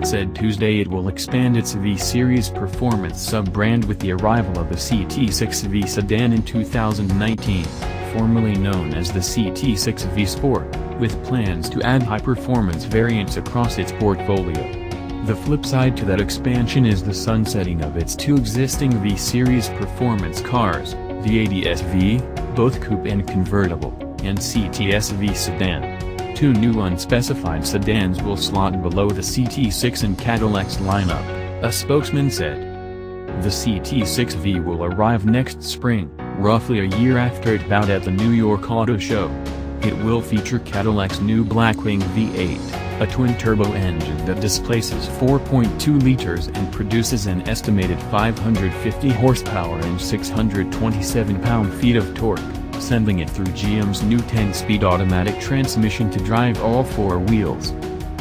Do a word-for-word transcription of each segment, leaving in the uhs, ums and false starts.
said Tuesday it will expand its V-Series performance sub-brand with the arrival of the C T six V sedan in two thousand nineteen, formerly known as the C T six V-Sport, with plans to add high-performance variants across its portfolio. The flip side to that expansion is the sunsetting of its two existing V-Series performance cars, the A T S-V, both coupe and convertible, and C T S V sedan. Two new unspecified sedans will slot below the C T six in Cadillac's lineup, a spokesman said. The C T six V will arrive next spring, roughly a year after it bowed at the New York Auto Show. It will feature Cadillac's new Blackwing V eight, a twin-turbo engine that displaces four point two liters and produces an estimated five hundred fifty horsepower and six hundred twenty-seven pound-feet of torque, sending it through G M's new ten-speed automatic transmission to drive all four wheels.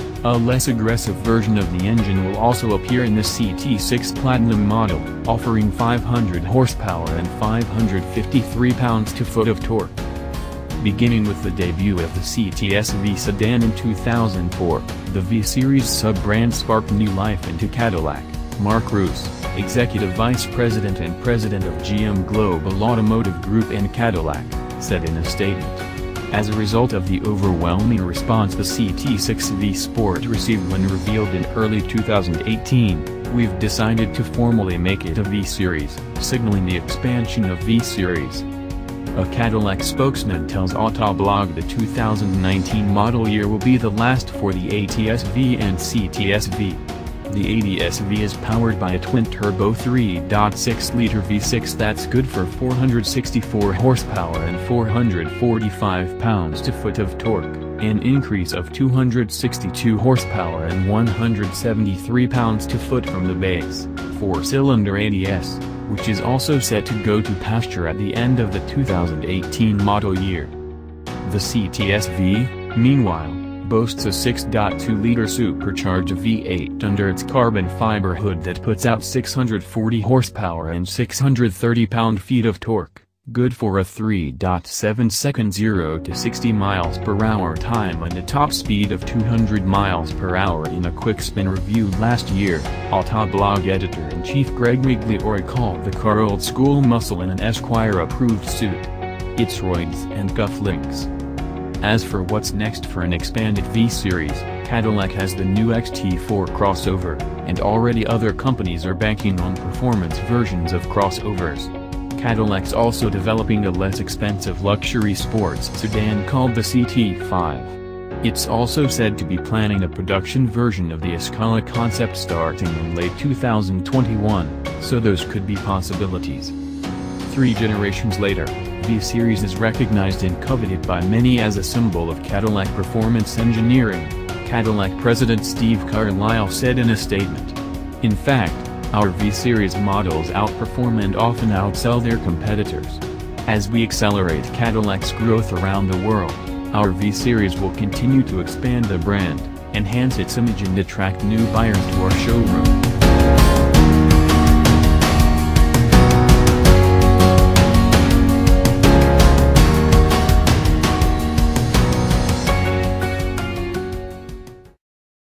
A less aggressive version of the engine will also appear in the C T six Platinum model, offering five hundred horsepower and five hundred fifty-three pounds-to-foot of torque. Beginning with the debut of the C T S V sedan in two thousand four, the V-Series sub-brand sparked new life into Cadillac. Mark Roos, Executive Vice President and President of G M Global Automotive Group and Cadillac, said in a statement. As a result of the overwhelming response the C T six V-Sport received when revealed in early two thousand eighteen, we've decided to formally make it a V-Series, signaling the expansion of V-Series. A Cadillac spokesman tells Autoblog the two thousand nineteen model year will be the last for the A T S-V and C T S V. The A T S-V is powered by a twin-turbo three point six liter V six that's good for four hundred sixty-four horsepower and four hundred forty-five pounds-to-foot of torque, an increase of two hundred sixty-two horsepower and one hundred seventy-three pounds-to-foot from the base, four-cylinder A T S, which is also set to go to pasture at the end of the two thousand eighteen model year. The C T S-V, meanwhile, boasts a six point two liter supercharged V eight under its carbon fiber hood that puts out six hundred forty horsepower and six hundred thirty pound-feet of torque, good for a three point seven second zero to sixty miles per hour time and a top speed of two hundred miles per hour in a quick spin review last year. Autoblog editor-in-chief Greg Migliore called the car old-school muscle in an Esquire-approved suit. It's roids and cufflinks. As for what's next for an expanded V-Series, Cadillac has the new X T four crossover, and already other companies are banking on performance versions of crossovers. Cadillac's also developing a less expensive luxury sports sedan called the C T five. It's also said to be planning a production version of the Escala concept starting in late two thousand twenty-one, so those could be possibilities. Three generations later, V-Series is recognized and coveted by many as a symbol of Cadillac performance engineering, Cadillac President Steve Carlisle said in a statement. In fact, our V-Series models outperform and often outsell their competitors. As we accelerate Cadillac's growth around the world, our V-Series will continue to expand the brand, enhance its image and attract new buyers to our showroom.